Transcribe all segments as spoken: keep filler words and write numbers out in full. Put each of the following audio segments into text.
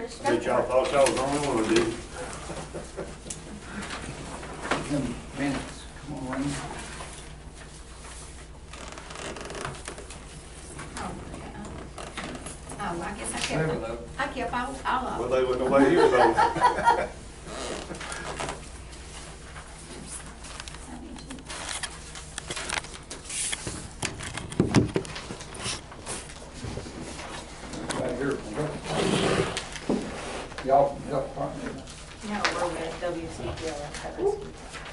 let's I go bet y'all for it. thought y'all was the only one who did. Them minutes, come on, Wayne. Oh, yeah. Oh, I guess I Several kept, of them. I kept all, all of Well, them. they wouldn't know where he was over. Right here from her. Y'all from the health department. No, we're with W C P L, that's how that's.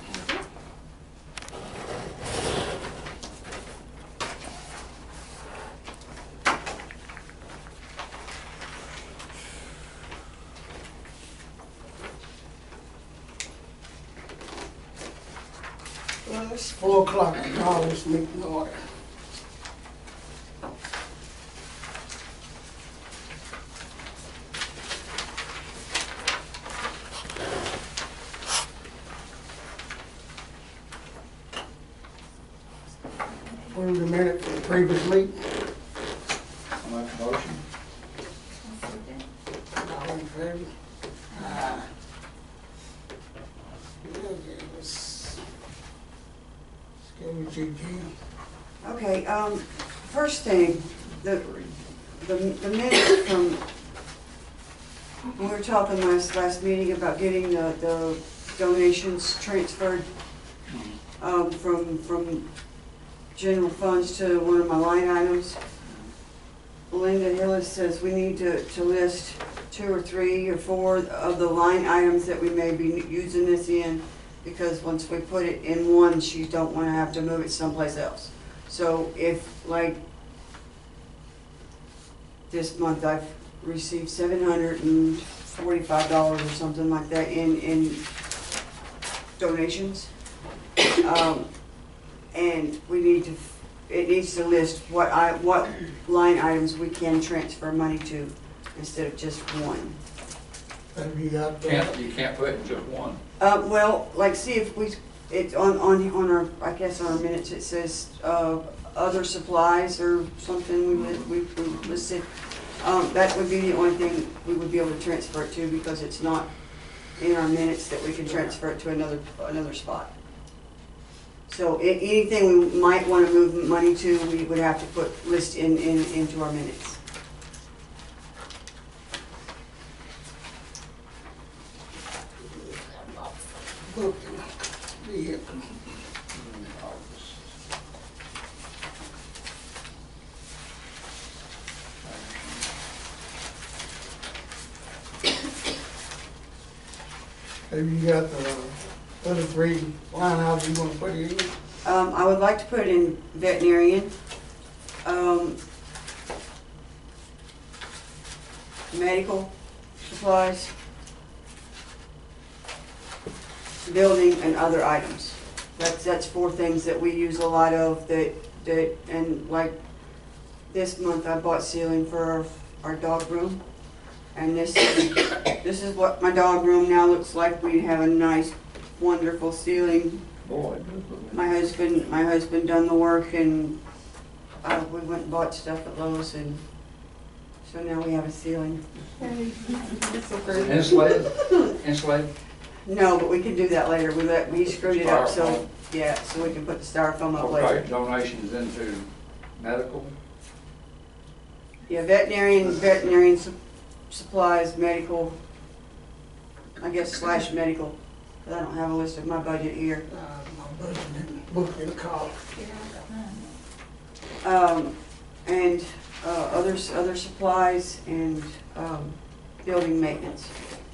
Well, it's four o'clock, I call this meeting order. Approve the minute for the previous meeting. I'll make a motion. All in favor? Aye. Okay, let's, let's go with you, Jim. Okay, um, first thing, the, the, the minutes from, we were talking last, last meeting about getting the, the donations transferred, um, from, from general funds to one of my line items. Linda Hillis says we need to, to list two or three or four of the line items that we may be using this in, because once we put it in one, she don't wanna have to move it someplace else. So if, like, this month I've received seven hundred and forty-five dollars or something like that in, in donations. Um, and we need to, it needs to list what I, what line items we can transfer money to instead of just one. Have you got the? Can't, you can't put it in just one. Uh, well, like, see if we, it, on, on, on our, I guess on our minutes, it says, uh, other supplies or something we, li- we, we listed. Um, that would be the only thing we would be able to transfer it to, because it's not in our minutes that we can transfer it to another, another spot. So, a- anything we might wanna move money to, we would have to put, list in, in, into our minutes. Look, yeah. Have you got the other three line items you wanna put it in? Um, I would like to put it in veterinarian, um, medical supplies, building, and other items. That's, that's four things that we use a lot of that, that, and like this month I bought ceiling for our, our dog room. And this, this is what my dog room now looks like. We have a nice, wonderful ceiling. Boy. My husband, my husband done the work, and uh, we went and bought stuff at Lowe's, and so now we have a ceiling. Insulated, insulated. No, but we can do that later. We let, we screwed it up, so, yeah, so we can put the styrofoam up Okay, later. donations into medical. Yeah, veterinarian, veterinarian su- supplies, medical, I guess slash medical, but I don't have a list of my budget here. Uh, my budget didn't book in the car. Um, and, uh, others, other supplies and, um, building maintenance.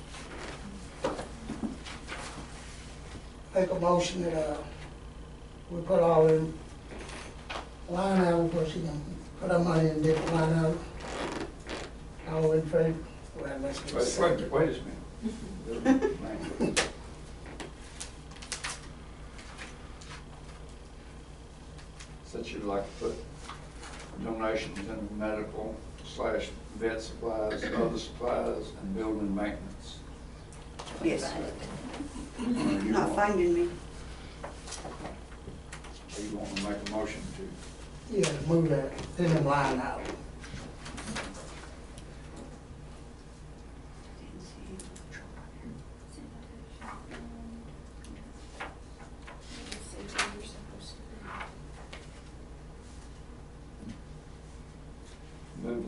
Make a motion that, uh, we put all in line items, where she can put our money in different line items. All in favor? Well, let's get a Wait, second. wait, wait a minute. Said you'd like to put donations in medical slash vet supplies, other supplies, and building maintenance. Yes, You not want- finding me. You want to make a motion to? Yeah, move that, in the line item.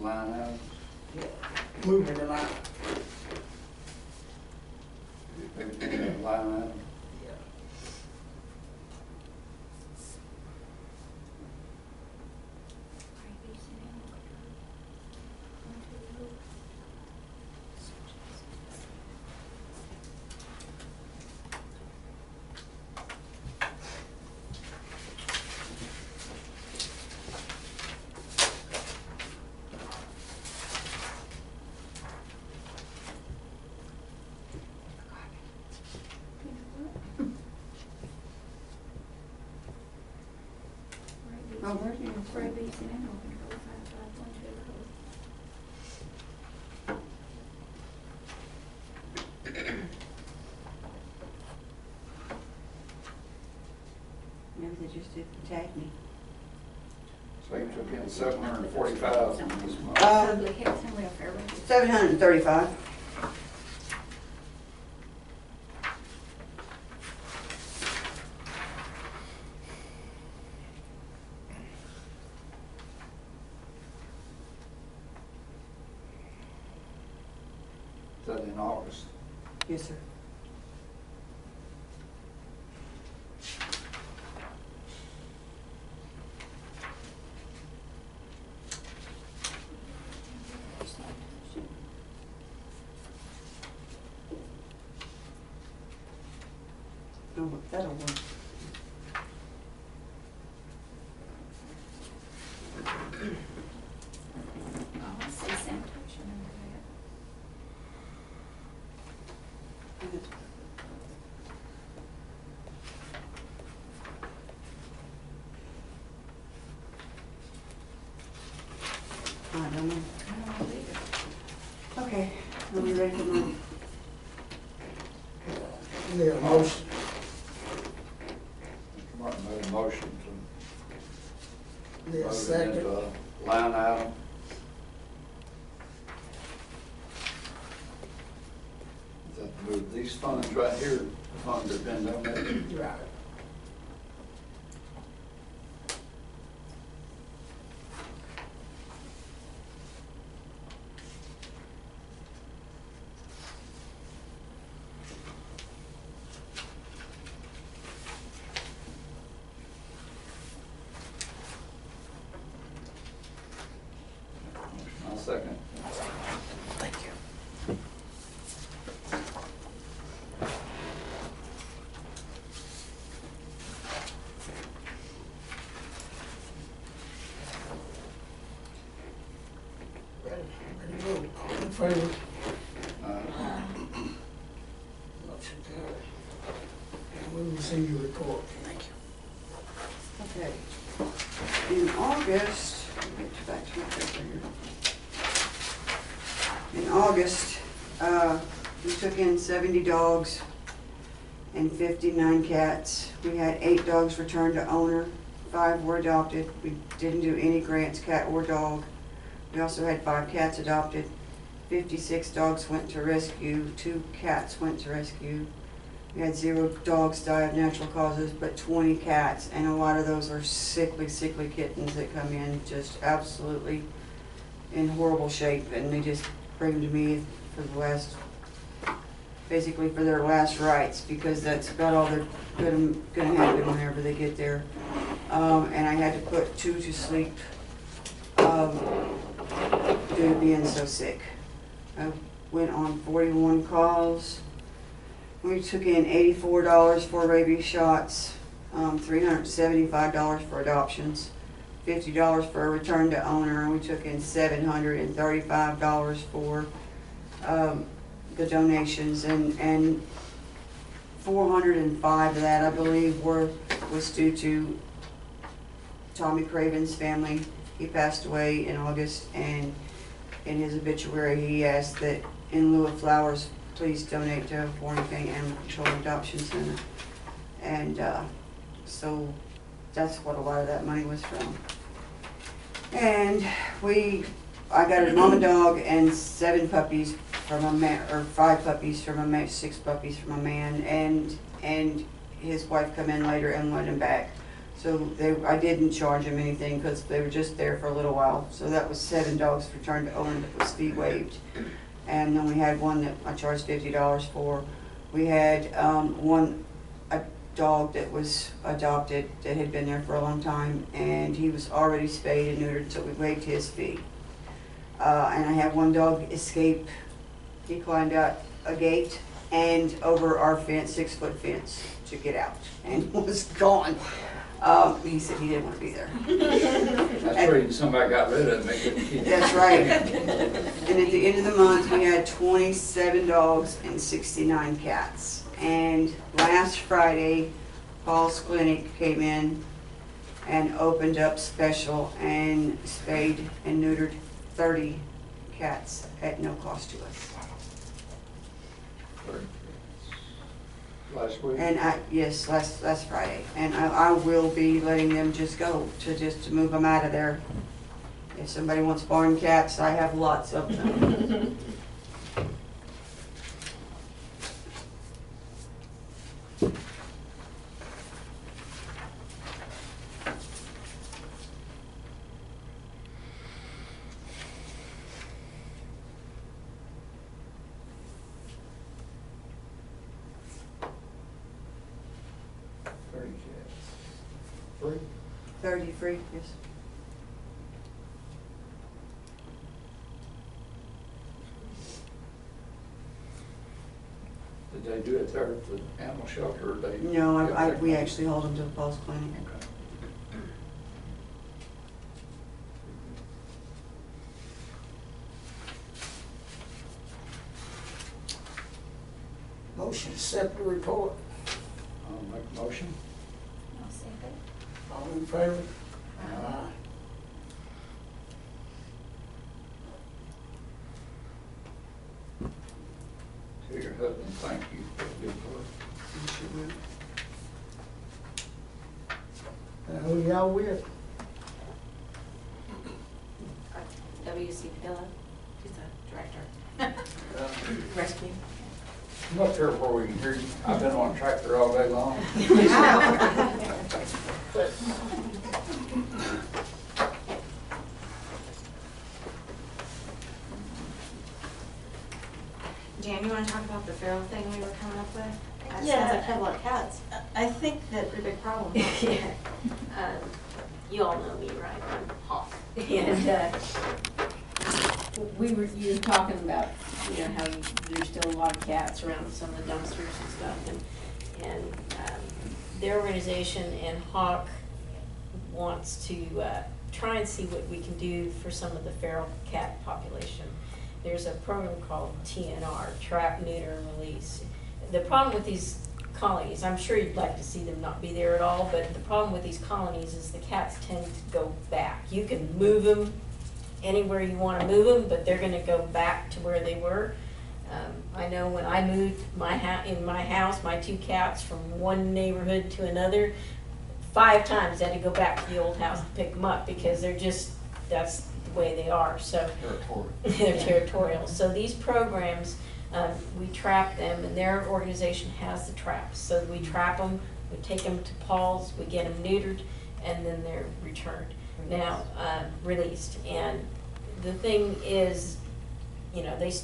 line items. Moving the line. Maybe do that line item. Oh, where do you? Rabies and animal control, five five one two oh. Maybe they just didn't tag me. So you took in seven hundred and forty thousand this month. Um, Public health and welfare rabies. Seven hundred and thirty-five. Is that in August? Yes, sir. Oh, that'll work. Oh, I see sanitation under there. I don't know. I don't know either. Okay, are we ready for mine? Yeah, motion. Mister Martin made a motion to Yeah, vote it second. into a line item. Is that to move these funds right here, the funds that have been donated? Right. I'll second. Thank you. Ready, ready to vote. All in favor? Uh, Motion carried. And we will see your report. Thank you. Okay. In August, let me get back to my paper here. In August, uh, we took in seventy dogs and fifty-nine cats. We had eight dogs returned to owner, five were adopted. We didn't do any grants, cat or dog. We also had five cats adopted. fifty-six dogs went to rescue, two cats went to rescue. We had zero dogs die of natural causes, but twenty cats, and a lot of those are sickly, sickly kittens that come in just absolutely in horrible shape, and they just bring them to me for the last, basically for their last rites, because that's about all they're gonna, gonna happen whenever they get there. Um, and I had to put two to sleep, um, due to being so sick. I went on forty-one calls. We took in eighty-four dollars for rabies shots, um, three hundred seventy-five dollars for adoptions, fifty dollars for a return to owner, and we took in seven hundred thirty-five dollars for um, the donations, and, and four hundred five of that, I believe, were was due to Tommy Craven's family. He passed away in August, and in his obituary he asked that in lieu of flowers, please donate to Forney Animal Control Adoption Center. And uh, so that's what a lot of that money was from. And we, I got a mama dog and seven puppies from a man, or five puppies from a man, six puppies from a man, and and his wife come in later and wanted him back. So they, I didn't charge them anything because they were just there for a little while. So that was seven dogs returned to owner that was fee waived. And then we had one that I charged fifty dollars for. We had um, one, a dog that was adopted that had been there for a long time, and he was already spayed and neutered, so we waived his fee. Uh, and I had one dog escape. He climbed out a gate and over our fence, six foot fence, to get out, and was gone. Um, he said he didn't want to be there. That's where somebody got rid of him, they couldn't keep him. That's right. And at the end of the month, we had twenty-seven dogs and sixty-nine cats. And last Friday, Paul's Clinic came in and opened up special and spayed and neutered thirty cats at no cost to us. Last week? And I, yes, last, last Friday. And I, I will be letting them just go, to just to move them out of there. If somebody wants barn cats, I have lots of them. Thirty cats. Free? Thirty free, yes. Did they do it there at the animal shelter, or they? No, I, I, we actually hold them to the Paul's Clinic. Okay. Motion to accept the report. I'll make a motion. I'll second. All in favor? Aye. To your husband, thank you for the good work. You should, uh, Uh, who y'all with? W C Pillow, she's the director. Rescue. Come up here where we can hear you. I've been on a tractor all day long. Jan, you want to talk about the feral thing we were coming up with? That Yeah. sounds like a couple of cats. I think that, Pretty big problem. yeah, um, you all know me, right? I'm hot. And, uh, we were, you were talking about, you know, how there's still a lot of cats around some of the dumpsters and stuff, and, and, um, their organization and Hawk wants to, uh, try and see what we can do for some of the feral cat population. There's a program called T N R, Trap, Neuter, and Release. The problem with these colonies, I'm sure you'd like to see them not be there at all, but the problem with these colonies is the cats tend to go back. You can move them anywhere you want to move them, but they're going to go back to where they were. Um, I know when I moved my ha in my house, my two cats from one neighborhood to another, five times I had to go back to the old house to pick them up because they're just, that's the way they are. So Territorial. they're territorial. So these programs, um, we trap them, and their organization has the traps. So we trap them, we take them to Paul's, we get them neutered, and then they're returned. Now, uh, released. And the thing is, you know, they,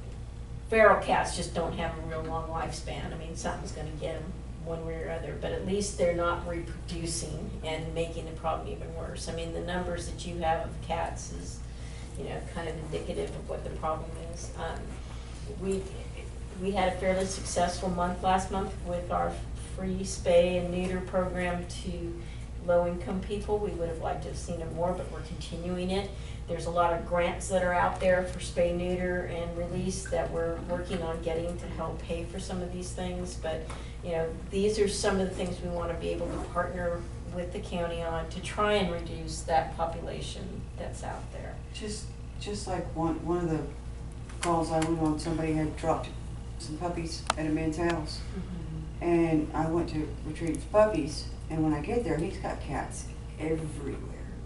feral cats just don't have a real long lifespan. I mean, something's going to get them one way or other, but at least they're not reproducing and making the problem even worse. I mean, the numbers that you have of cats is, you know, kind of indicative of what the problem is. Um, we, we had a fairly successful month last month with our free spay and neuter program to low-income people. We would have liked to have seen it more, but we're continuing it. There's a lot of grants that are out there for spay, neuter, and release that we're working on getting to help pay for some of these things. But, you know, these are some of the things we want to be able to partner with the county on to try and reduce that population that's out there. Just, just like one, one of the calls I went on, somebody had dropped some puppies at a man's house. Mm-hmm. And I went to retrieve the puppies, and when I get there, he's got cats everywhere.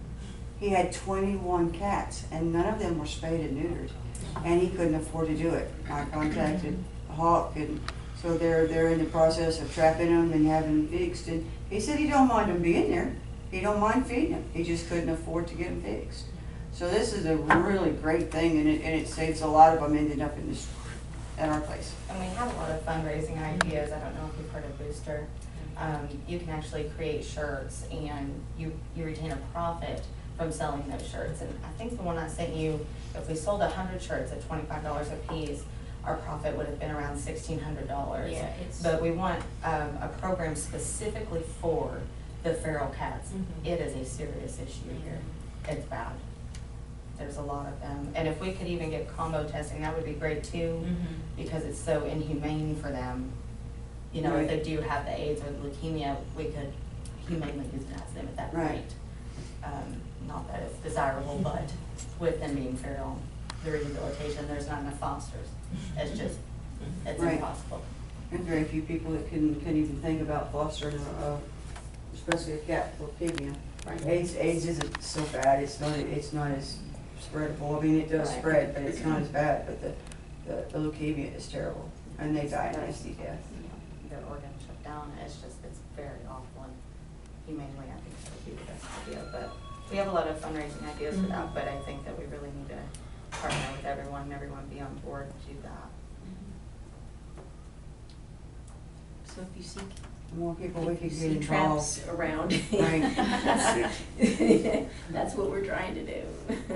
He had twenty-one cats, and none of them were spayed and neutered, and he couldn't afford to do it. I contacted Hawk, and so they're they're in the process of trapping them and having them fixed. And he said he don't mind them being there. he don't mind feeding them, he just couldn't afford to get them fixed. So this is a really great thing, and it, and it saves a lot of them ending up in this, at our place. And we have a lot of fundraising ideas. I don't know if you've heard of Booster. Um, you can actually create shirts and you, you retain a profit from selling those shirts. And I think the one I sent you, if we sold a hundred shirts at twenty-five dollars a piece, our profit would have been around sixteen hundred dollars. Yeah, it's. But we want um, a program specifically for the feral cats. Mhm. It is a serious issue here. It's bad. There's a lot of them. And if we could even get combo testing, that would be great too, Mhm. because it's so inhumane for them. You know, if they Right. do have the AIDS or the leukemia, we could humanely euthanize them at that Right. point. Um, not that it's desirable, but with them being feral, the rehabilitation, there's not enough fosters. It's just, it's Right. impossible. And very few people that can, can even think about fostering, uh, especially a cat with leukemia. Right. AIDS, AIDS isn't so bad, it's not, it's not as spreadable, I mean, it does Right. spread, but it's not as bad, but the, the, the leukemia is terrible, and they die a nasty death. Their organs shut down, it's just, it's very awful, and humanely, I think that would be the best idea, but we have a lot of fundraising ideas for that, but I think that we really need to partner with everyone, and everyone be on board to do that. So if you see, The more people we if can you get see involved. traps around. Right. That's what we're trying to do.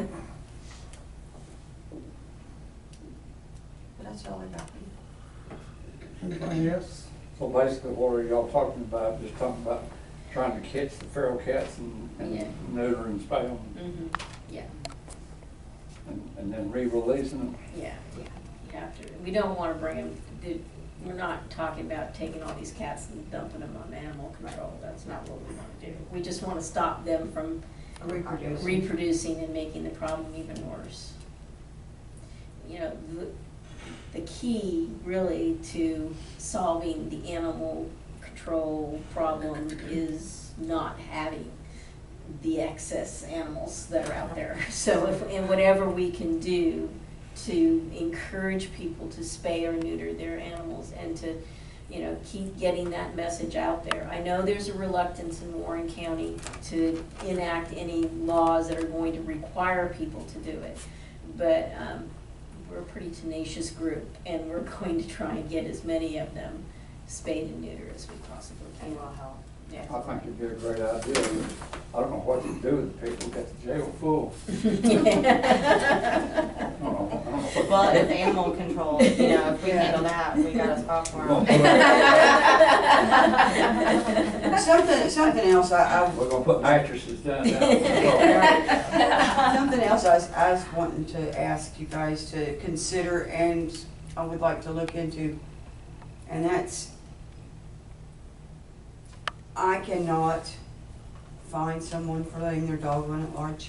But that's all I got. Anything else? So basically, what are y'all talking about? Just talking about trying to catch the feral cats and, and Yeah. neuter and spay them, Mhm. Yeah, and, and then re-releasing them? yeah, yeah, you have to. We don't wanna bring them, we're not talking about taking all these cats and dumping them on animal control. That's not what we wanna do. We just wanna stop them from Reproducing. reproducing and making the problem even worse. You know, the, the key really to solving the animal control problem is not having the excess animals that are out there. So if, and whatever we can do to encourage people to spay or neuter their animals and to, you know, keep getting that message out there. I know there's a reluctance in Warren County to enact any laws that are going to require people to do it. But um, we're a pretty tenacious group, and we're going to try and get as many of them spayed and neutered as we possibly can. And will help. Yeah. I think it'd be a great idea. I don't know what to do with the people who got the jail full. I don't know, I don't know what. Well, if animal control, you know, if we Yeah. handle that, we got a spot for We're them. gonna Something, something else I, I, We're gonna put mattresses down, down. something else I was, I was wanting to ask you guys to consider, and I would like to look into, and that's, I cannot find someone for letting their dog run at large.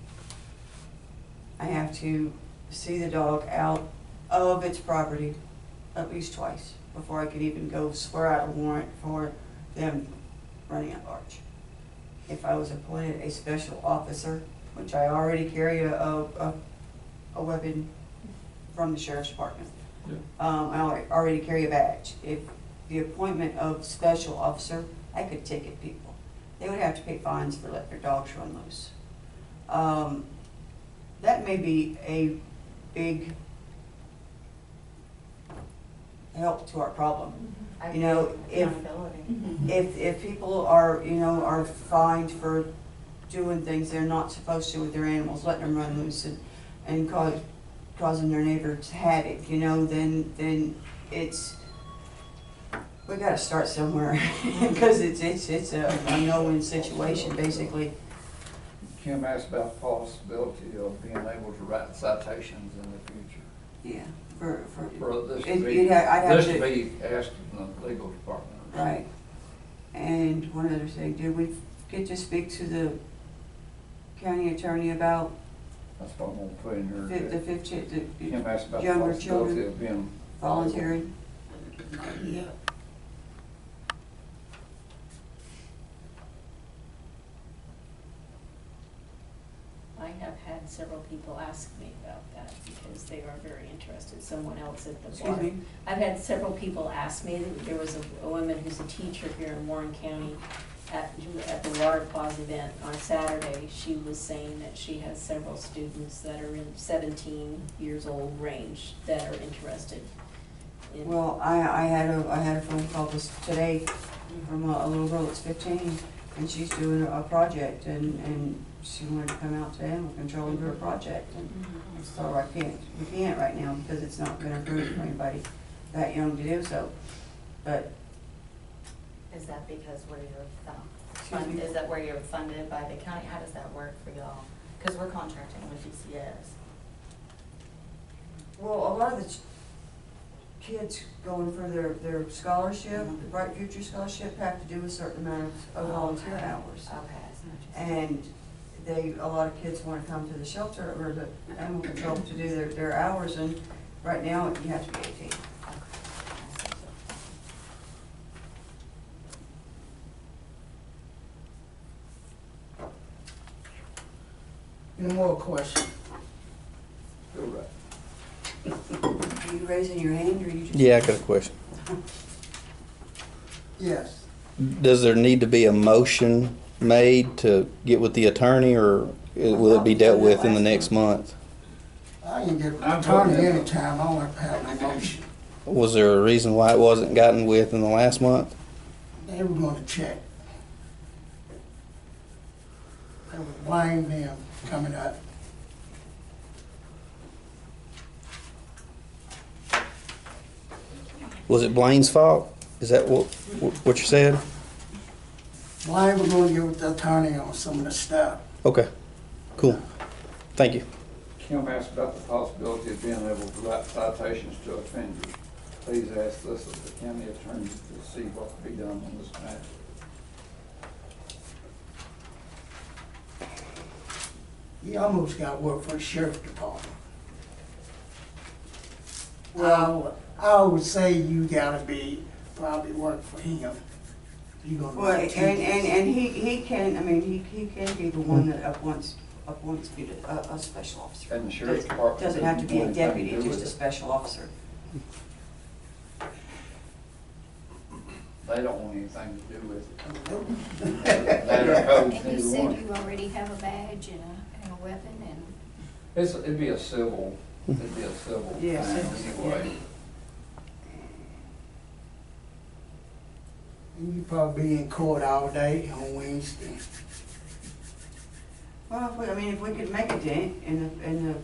I have to see the dog out of its property at least twice before I could even go swear out a warrant for them running at large. If I was appointed a special officer, which I already carry a, a, a weapon from the sheriff's department. Yeah. Um, I already- already carry a badge. If the appointment of special officer, I could ticket people. They would have to pay fines for letting their dogs run loose. Um, that may be a big help to our problem. I You know, think if- accountability. If, if people are, you know, are fined for doing things they're not supposed to with their animals, letting them run loose and, and cause, causing their neighbors havoc, you know, then, then it's, we gotta start somewhere, because it's, it's, it's a, a no-win situation, basically. Kim asked about the possibility of being able to write citations in the future. Yeah, for, for, For this to It- be, you'd ha- I'd have this to- to be asked in the legal department. right. And one other thing, did we get to speak to the county attorney about That's what I'm gonna put in the here. the fifteen, the Kim asked about the younger possibility children of being. volunteering? Yeah. I have had several people ask me about that because they are very interested. Someone else at the bar. Excuse me? I've had several people ask me. There was a, a woman who's a teacher here in Warren County, at, at the water plaza event on Saturday, she was saying that she has several students that are in seventeen years old range that are interested in. Well, I, I had a, I had a phone call this today from a, a little girl that's fifteen, and she's doing a, a project, and, and she wanted to come out to animal control and do a project, and I told her I can't, we can't right now, because it's not gonna approve for anybody that young to do so, but. Is that because where you're fun- Excuse fund, me? is that where you're funded by the county? How does that work for y'all? Because we're contracting with D C S. Well, a lot of the ch- kids going for their, their scholarship, the Bright Future Scholarship, have to do a certain amount of of volunteer hours. Okay. And they, a lot of kids wanna come to the shelter or the animal control to do their, their hours, and right now you have to be eighteen. Any more questions? Go right. Are you raising your hand, or you just? Yeah, I got a question. Yes. Does there need to be a motion made to get with the attorney, or it- will it be dealt with in the next month? I can get with the I'm attorney voting. anytime, I don't have to have no motion. Was there a reason why it wasn't gotten with in the last month? They were gonna check. They would blame them coming up. Was it Blaine's fault? Is that what, what you said? Blame was gonna get with the attorney on some of the stuff. Okay, cool. Thank you. Kim asked about the possibility of being able to write citations to offenders. Please ask this of the county attorney to see what can be done on this matter. You almost got work for the sheriff's department. Well, I would say you gotta be, probably work for him. You gonna. well, write and, and, tickets. and he, he can, I mean, he, he can be the one that appoints, appoints be a, a special officer. And the sheriff's department. Doesn't have to be a doesn't want deputy, anything to do just a with it. special officer. They don't want anything to do with it. That or codes, And you neither said one. you already have a badge and a, and a weapon and. It's, it'd be a civil, it'd be a civil thing Yes, it's- anyway. You probably be in court all day on Wednesday. Well, if we, I mean, if we could make a dent in the, in the,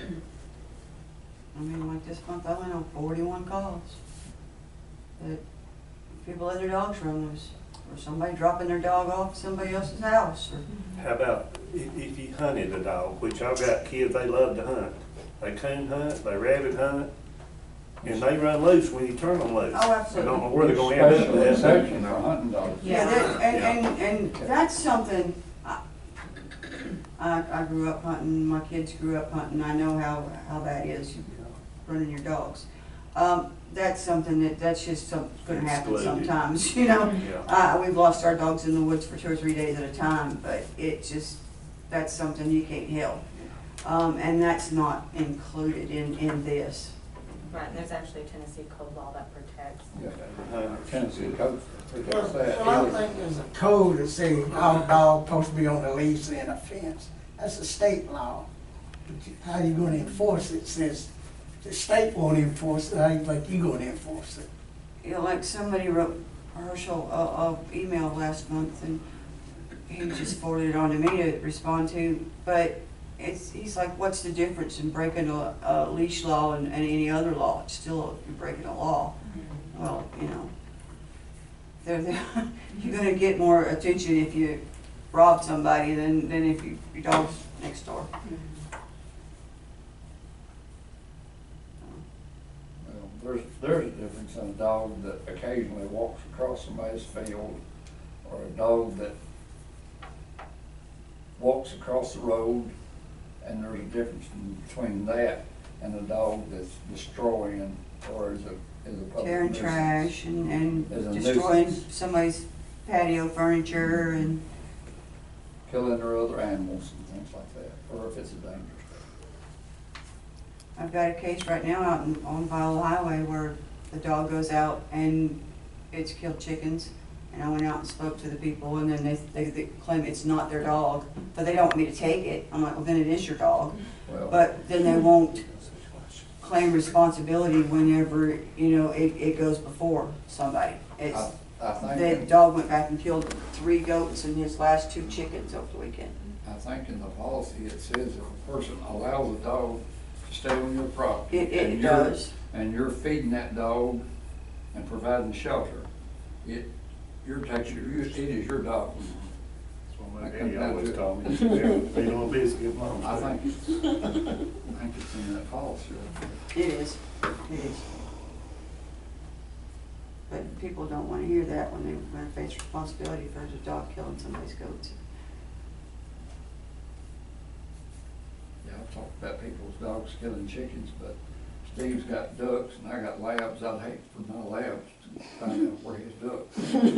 I mean, like this month, I went on forty-one calls. That people let their dogs run loose, or somebody dropping their dog off at somebody else's house, or. How about if, if you hunted a dog, which I've got kids, they love to hunt. They coon hunt, they rabbit hunt, and they run loose when you turn them loose. Oh, I absolutely. don't know where they're gonna end up Special with that. exception for hunting dogs. Yeah, that- and, Yeah. and, and that's something, I, I I grew up hunting, my kids grew up hunting, I know how, how that is, you running your dogs. Um, that's something that, that's just some, gonna happen Excluded. sometimes, you know? Yeah. Uh, we've lost our dogs in the woods for two or three days at a time, but it just, that's something you can't help. Um, and that's not included in, in this. Right, and there's actually a Tennessee code law that protects. Yeah, Uh, Tennessee code protects Well, that. I think there's a code that says all dogs supposed to be on the leash and a fence. That's a state law. But you- how you gonna enforce it since the state won't enforce it, how you think you gonna enforce it? You know, like somebody wrote Herschel a, a email last month, and he just forwarded it on to me to respond to, but it's, he's like, what's the difference in breaking a, a leash law and, and any other law? It's still, you're breaking a law. Well, you know, they're, they're, you're gonna get more attention if you rob somebody than, than if you, your dog's next door. Well, there's, there's a difference in a dog that occasionally walks across somebody's field, or a dog that walks across the road, and there's a difference in between that and a dog that's destroying, or is a, is a public Tearing nuisance. trash and, As a and destroying nuisance. somebody's patio furniture and. Killing their other animals and things like that, or if it's a dangerous I've got a case right now out in, on Viola Highway where the dog goes out and it's killed chickens, And I went out and spoke to the people, and then they, they, they claim it's not their dog, but they don't want me to take it. I'm like, well, then it is your dog. Well, But then they won't claim responsibility whenever, you know, it, it goes before somebody. It's, I, I the think, dog went back and killed three goats and his last two chickens over the weekend. I think in the policy it says if a person allows a dog to stay on your property. It, it and you're- does. And you're feeding that dog and providing shelter, it, you're taking, you- it is your dog. That's what my daddy always told me. They don't biscuit, mom. I think it's, I think it's in that policy. It is, it is. But people don't wanna hear that when they, when they face responsibility for a dog killing somebody's goats. Yeah, I've talked about people's dogs killing chickens, but Steve's got ducks and I got labs. I'd hate for my labs to find out where his ducks.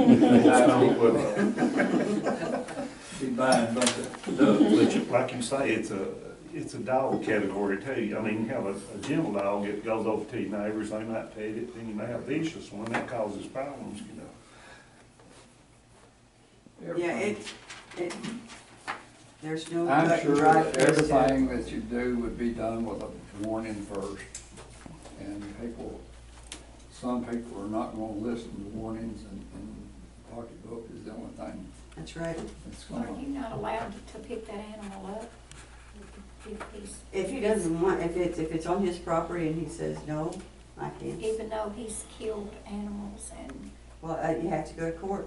Be buying a bunch of ducks. Which, like you say, it's a, it's a dog category too. I mean, you have a, a gentle dog, it goes over to your neighbors, they might pet it, then you may have a vicious one, that causes problems, you know. Yeah, it, it, there's no I'm cut sure and dry that fix to it. everything that you do would be done with a warning first. And people, some people are not gonna listen to warnings, and, and pocketbook is the only thing That's right. that's Are gonna. you not allowed to pick that animal up? If he's, If he doesn't want, if it's, if it's on his property and he says, no, I can't, even though he's killed animals and, well, uh, you have to go to court.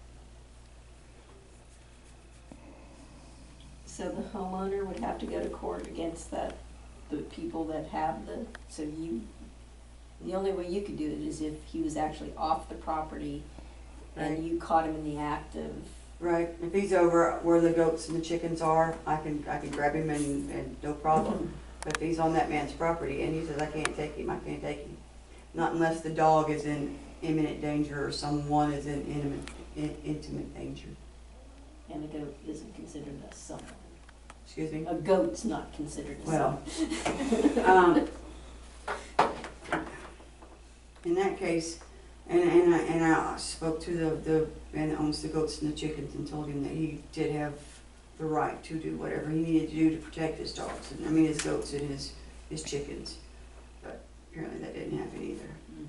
So the homeowner would have to go to court against that, the people that have the, so you, the only way you could do it is if he was actually off the property Right. and you caught him in the act of, Right, if he's over where the goats and the chickens are, I can, I can grab him and, and no problem. But if he's on that man's property and he says, I can't take him, I can't take him. Not unless the dog is in imminent danger or someone is in intimate, in- intimate danger. and a goat isn't considered a son. Excuse me? A goat's not considered a Well, son. um, in that case, and, and I, and I spoke to the, the, and owns the goats and the chickens and told him that he did have the right to do whatever he needed to do to protect his dogs, and, I mean, his goats and his, his chickens. But apparently that didn't happen either.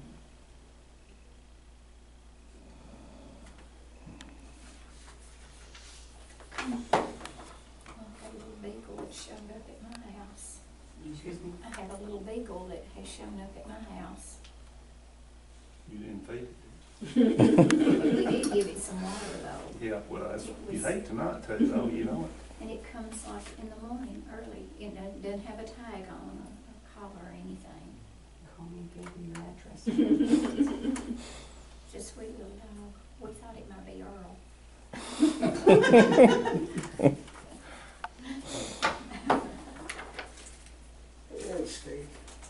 I had a little beagle that showed up at my house. Excuse me? I have a little beagle that has shown up at my house. You didn't feed it. We did give it some water though, Yeah, well, that's, you hate to not to, though, you know it. and it comes like in the morning early. It doesn't, doesn't have a tag on, a a collar or anything. Call me and give me your address. It's a sweet little dog. We thought it might be Earl. Yes, Steve.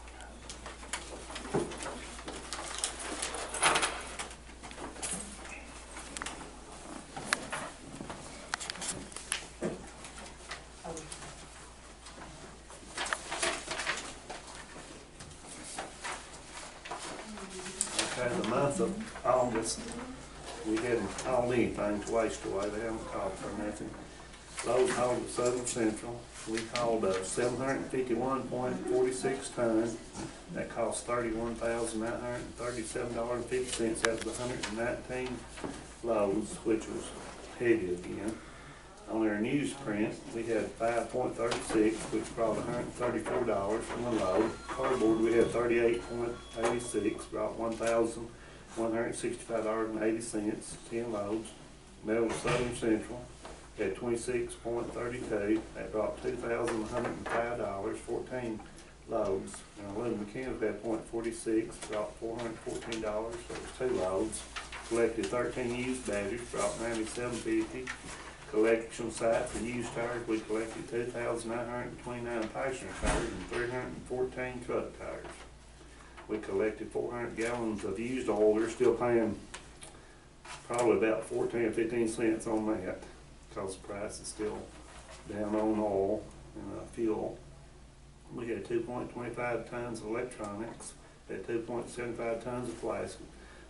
Okay, the month of August, we hadn't hauled anything to waste away, they haven't called for nothing. Lowe's hauled at Southern Central, we hauled uh seven hundred and fifty-one point four six tons. That cost thirty-one thousand nine hundred and thirty-seven dollars and fifty cents out of the one hundred and nineteen loads, which was heavy again. On our newsprint, we had five point three six, which brought one hundred and thirty-four dollars from the load. Cardboard, we had thirty-eight point eight six, brought one thousand one hundred and sixty-five dollars and eighty cents, ten loads. Metal Southern Central had twenty-six point three two, that brought two thousand one hundred and five dollars, fourteen loads. And aluminum mechanical had point four six, brought four hundred and fourteen dollars, so it was two loads. Collected thirteen used batteries, brought ninety-seven fifty. Collection site for used tires, we collected two thousand nine hundred and twenty-nine passenger tires and three hundred and fourteen truck tires. We collected four hundred gallons of used oil, we're still paying probably about fourteen or fifteen cents on that, because the price is still down on oil and uh, fuel. We had two point two five tons of electronics, had two point seven five tons of plastic,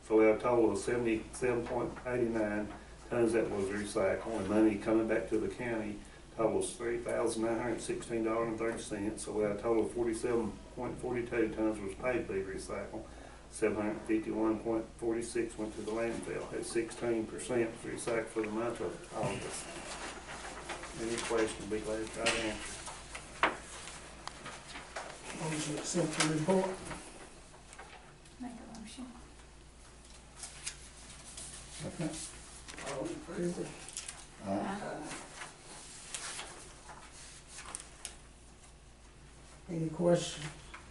So we have a total of seventy-seven point eight nine tons that was recycled, and money coming back to the county totals three thousand nine hundred sixteen dollars and thirty cents. So we have a total of forty-seven point four two tons was paid to be recycled. seven hundred fifty-one point four six went to the landfill. At sixteen percent was recycled for the month of August. Any question, be glad to try to answer. Motion to accept the report. Make a motion. Second. All in favor? Aye. Any questions?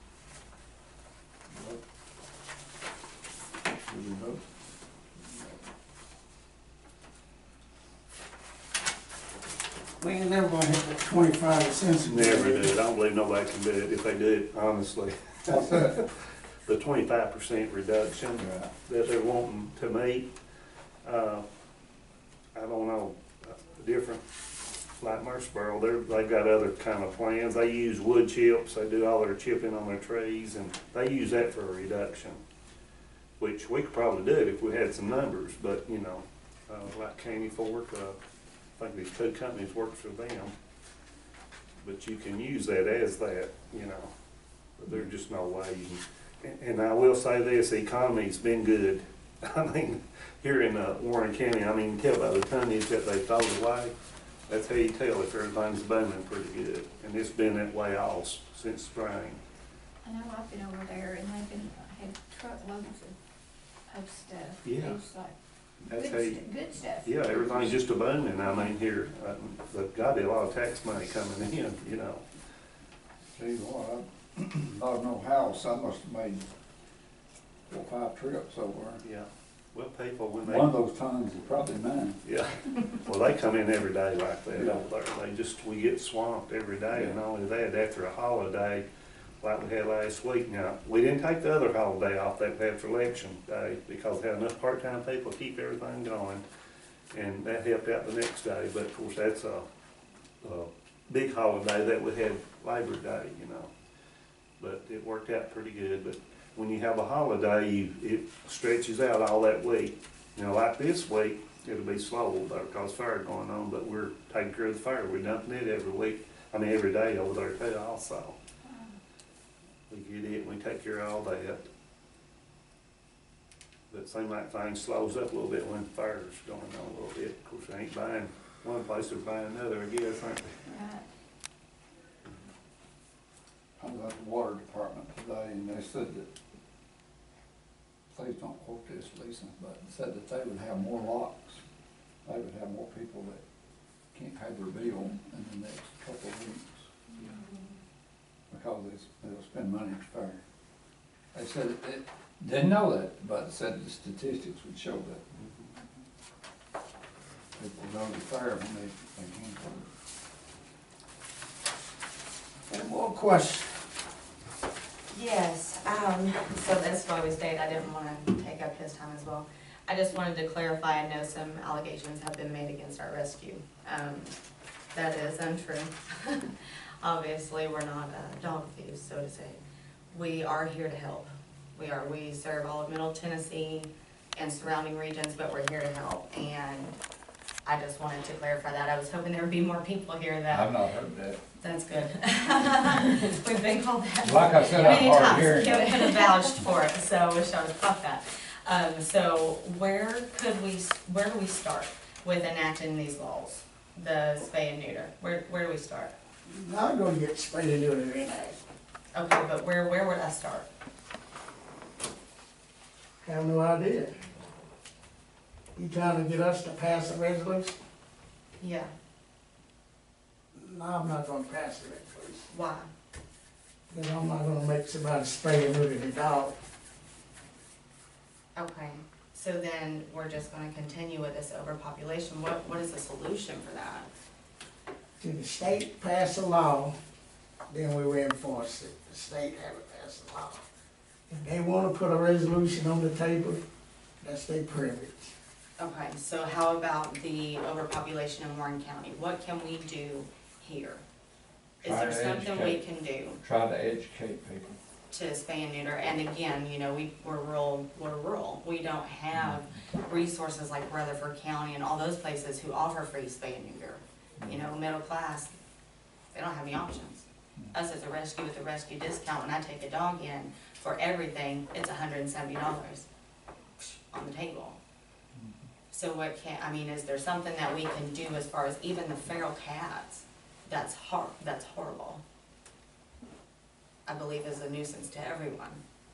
Do we vote? We ain't never gonna hit the twenty-five cents. Never do it. I don't believe nobody can do it if they do it honestly. What's that? The twenty-five percent reduction Right. that they're wanting to meet, uh, I don't know, uh, different, like Murfreesboro, they're, they've got other kind of plans. They use wood chips, they do all their chipping on their trees, and they use that for a reduction, which we could probably do it if we had some numbers, but, you know, uh, like Candy Fork, uh, I think these two companies work for them, but you can use that as that, you know, but there's just no way you can. And, and I will say this, the economy's been good. I mean, here in uh, Warren County, I mean, you can tell by the tonnage that they throw away, that's how you tell if everything's booming pretty good. And it's been that way all s- since spring. I know I've been over there and they've been, had truckloads of, of stuff. Yeah. It's like That's good, how you, st- good stuff. yeah, everything's just a booming. I mean, here, uh, they've got a lot of tax money coming in, you know. Tell you what, I, I know house, I must have made four or five trips over there. Yeah. Well, people, when they. One of those tons is probably mine. Yeah, well, they come in every day like that Yeah. over there. They just, we get swamped every day, and Yeah. not only that, after a holiday, like we had last week. Now, we didn't take the other holiday off that we had for election day, because we had enough part-time people to keep everything going, and that helped out the next day, but of course, that's a, a big holiday that we had Labor Day, you know. But it worked out pretty good, but when you have a holiday, you, it stretches out all that week. You know, like this week, it'll be slow over there because fair going on, but we're taking care of the fair. We're dumping it every week, I mean, every day over there too also. We get it, and we take care of all that. But it seems like things slows up a little bit when the fair's going on a little bit. Of course, they ain't buying one place, they're buying another, I guess, aren't they? Right. I was at the water department today, and they said that, please don't quote this, Lisa, but said that they would have more locks. They would have more people that can't pay their bill in the next couple of weeks. Because they, they'll spend money at the fair. They said it, it, didn't know that, but said the statistics would show that. People go to the fair when they, they can't go. Any more questions? Yes, um, so that's why we stayed, I didn't wanna take up his time as well. I just wanted to clarify, I know some allegations have been made against our rescue. Um, that is untrue. Obviously, we're not uh, dog thieves, so to say. We are here to help. We are, we serve all of Middle Tennessee and surrounding regions, but we're here to help. And I just wanted to clarify that. I was hoping there would be more people here that. I've not heard that. That's good. We've been called that. Like I said, I'm many hard of times. hearing. Kevin could have vouched for it, so I wish I would have caught that. Um, so where could we, where do we start with enacting these laws? The spay and neuter, where, where do we start? I'm gonna get sprayed into it in there. Okay, but where, where would I start? Have no idea. You trying to get us to pass a resolution? Yeah, No, I'm not gonna pass the resolution. why? Because I'm not gonna make somebody spray and neuter the dog. Okay, so then we're just gonna continue with this overpopulation. What, what is the solution for that? Till the state pass a law, then we will enforce it. The state haven't passed a law. If they wanna put a resolution on the table, that's their privilege. Okay, so how about the overpopulation in Warren County? What can we do here? Is Try there to something we educate. can do? Try to educate people. to spay and neuter. And again, you know, we, we're rural, we're rural. We don't have resources like Rutherford County and all those places who offer free spay and neuter. You know, middle class, they don't have any options. Us as a rescue with a rescue discount, when I take a dog in for everything, it's hundred and seventy dollars on the table. So what can, I mean, is there something that we can do as far as even the feral cats? That's hor, that's horrible. I believe is a nuisance to everyone.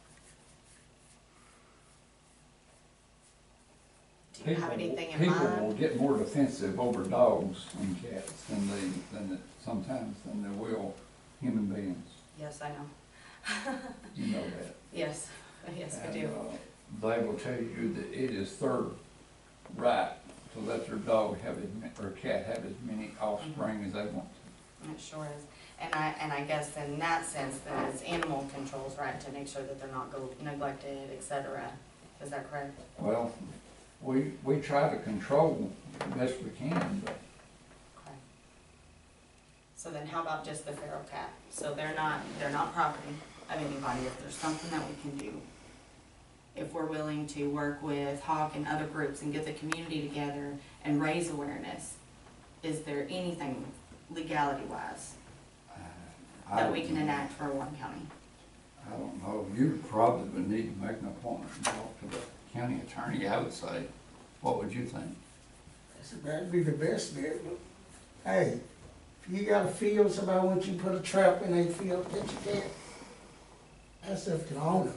Do you have People- anything in People will mind? get more defensive over dogs and cats than they, than, the- sometimes than they will human beings. Yes, I know. You know that. Yes, yes, I And, do. uh, They will tell you that it is their right to let their dog have as, ma- or cat have as many offspring as they want to. It sure is. And I, and I guess in that sense, then it's animal control's right to make sure that they're not go neglected, et cetera. Is that correct? Well, we, we try to control the best we can, but Okay. So then how about just the feral cat? So they're not, they're not property of anybody. If there's something that we can do, if we're willing to work with Hawk and other groups and get the community together and raise awareness, is there anything legality wise I that don't we can know. enact for one county? I don't know, you probably would need to make an appointment and talk to the county attorney, I would say. What would you think? That'd be the best bit, but, hey, if you gotta feel somebody wants you to put a trap in their field that you can't, that's up to the owners.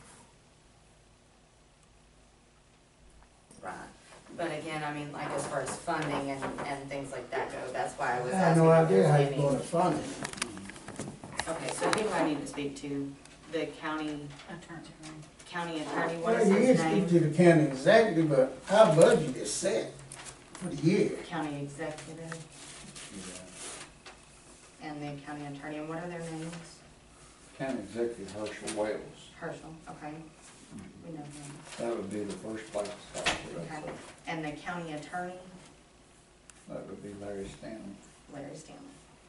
Right. But again, I mean, like as far as funding and, and things like that go, that's why I was I have asking. no if there's idea how any- you're gonna fund it. Okay, so who do I need to speak to? The county, county attorney, what Well, is you his can speak name? to the county executive, but our budget is set for the year. County executive and the county attorney, and what are their names? County Executive Herschel Wales, Herschel, okay, we know him. that would be the first place to start with. Okay. And the county attorney, That would be Larry Stanley. Larry Stanley.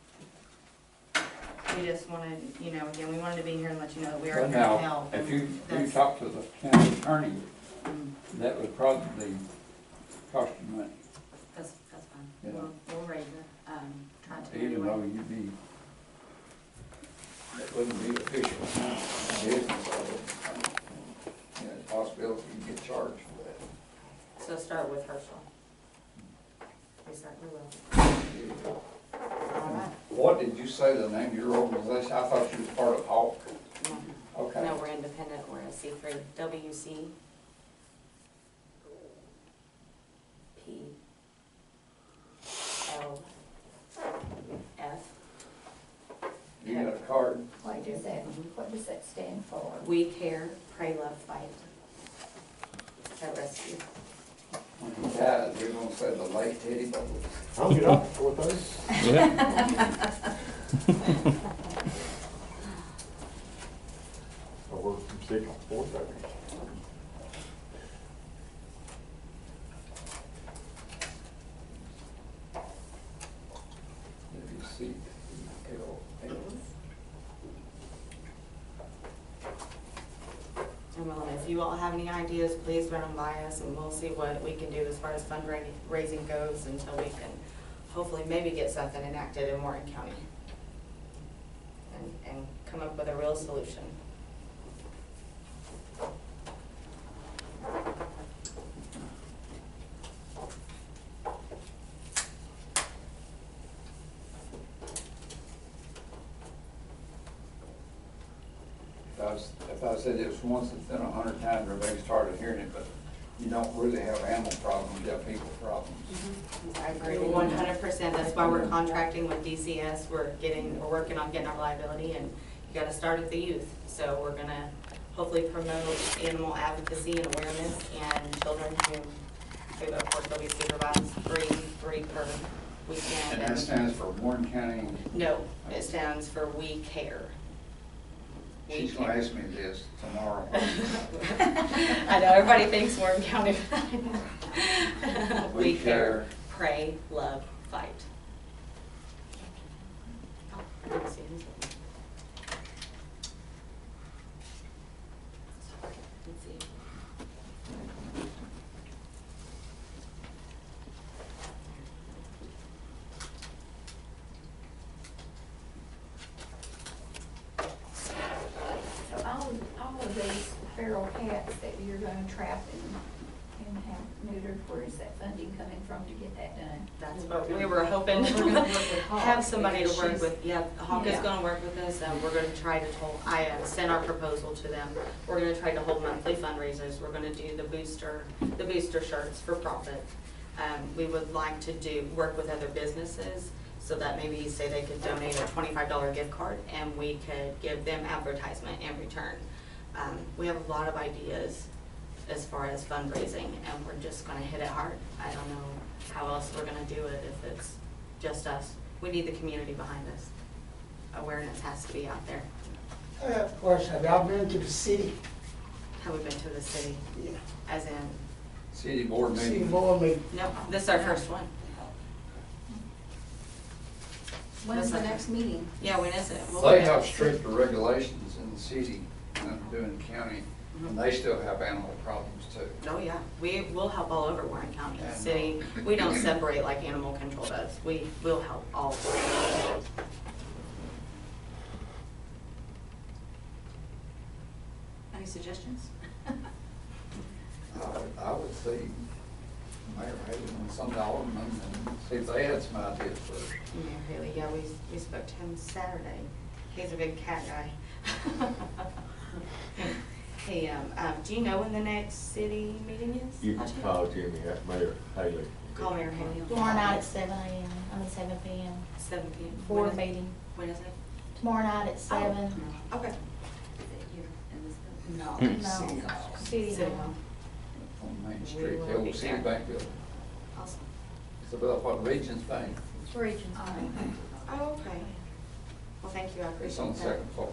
We just wanted, you know, again, we wanted to be here and let you know that we are But here to now, help. if you, you That's- talk to the county attorney, mm, that would probably cost you money, That's, that's fine, Yeah. we'll, we'll raise it, um, try to even anyway. though you'd be, that wouldn't be official business of it. You know, it's a possibility you get charged for that. So start with Herschel. We certainly will. All right. What did you say the name of your organization? I thought you was part of Hawk. No. Okay. No, we're independent, we're a C three, W C P L F. You got a card? What does that, what does that stand for? We care, pray, love, fight. At rescue. When he dies, you're gonna say the late Teddy Bubbles. I'll get off before those. Yeah. I work from six to four thirty. W C L F. And well, if you all have any ideas, please run them by us and we'll see what we can do as far as fundraising goes until we can hopefully maybe get something enacted in Warren County. And, and come up with a real solution. If I was, if I said it was once, it's been a hundred times, everybody started hearing it, but you don't really have animal problems, you have people problems. I agree one hundred percent. That's why we're contracting with D C S. We're getting, we're working on getting our liability and you gotta start at the youth. So we're gonna hopefully promote animal advocacy and awareness and children who, who of course will be supervised three, three per weekend. And that stands for Warren County. No, it stands for We Care. We She's gonna Care. ask me this tomorrow. I know, everybody thinks Warren County. We care. Pray, love, fight. Oh, I didn't see his name. traps that you're gonna trap and, and have neutered, where is that funding coming from to get that done? That's what we were hoping We're gonna work with to Hawk, have somebody to because work she's- with. Yeah, Hawk is Yeah. gonna work with us, and we're gonna try to hold, I uh, sent our proposal to them. We're gonna try to hold monthly fundraisers. We're gonna do the booster, the booster shirts for profit. Um, we would like to do, work with other businesses, so that maybe say they could donate a twenty-five dollar gift card, and we could give them advertisement in return. Um, we have a lot of ideas as far as fundraising, and we're just gonna hit it hard. I don't know how else we're gonna do it if it's just us. We need the community behind us. Awareness has to be out there. I have a question. Have y'all been to the city? Have we been to the city? Yeah. As in, City board City meeting. board meeting. no, this is our first one. When's the next meeting? Yeah, when is it? We'll They look have at- stricter regulations in the city than doing the county, and they still have animal problems too. Oh, yeah, we, we'll help all over Warren County, And, uh, city. We don't separate like animal control does. We will help all. Any suggestions? I would, I would see Mayor Haley and some aldermen and see if they had some ideas first. Mayor Haley, yeah, we, we spoke to him Saturday. He's a big cat guy. Hey, um, um, do you know when the next city meeting is? You can call Jimmy, that's Mayor Haley. Call Mayor Haley. Tomorrow night at seven A M, I mean seven P M, Seven P M. board When is- meeting. When is it? Tomorrow night at seven. Okay. No, Hmm. no, city City hall. Hall. On Main We Street, will the be old city there. bank building. Awesome. It's about what Regions Bank. It's Regions Bank. Oh, okay. Well, thank you, I appreciate that. It's on the second floor.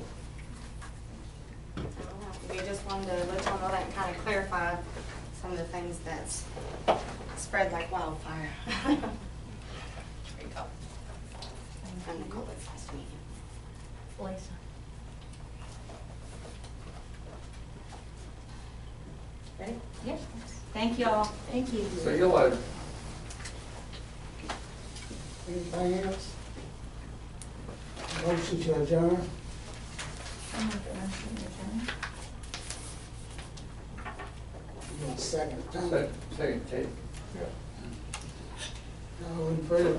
We just wanted to let y'all know that and kind of clarify some of the things that's spread like wildfire. There you go. I'm Nicole, it's nice to meet you. Lisa. Ready? Yep. Thank y'all. Thank you. See you later. Anything else? Motion to adjourn? I'm gonna motion to adjourn. You want second time? Second, second, Kate. All in favor?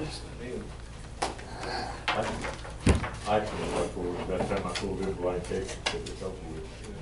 I can, I can, like, for, that time I pulled in Blaine, Texas, it's over with.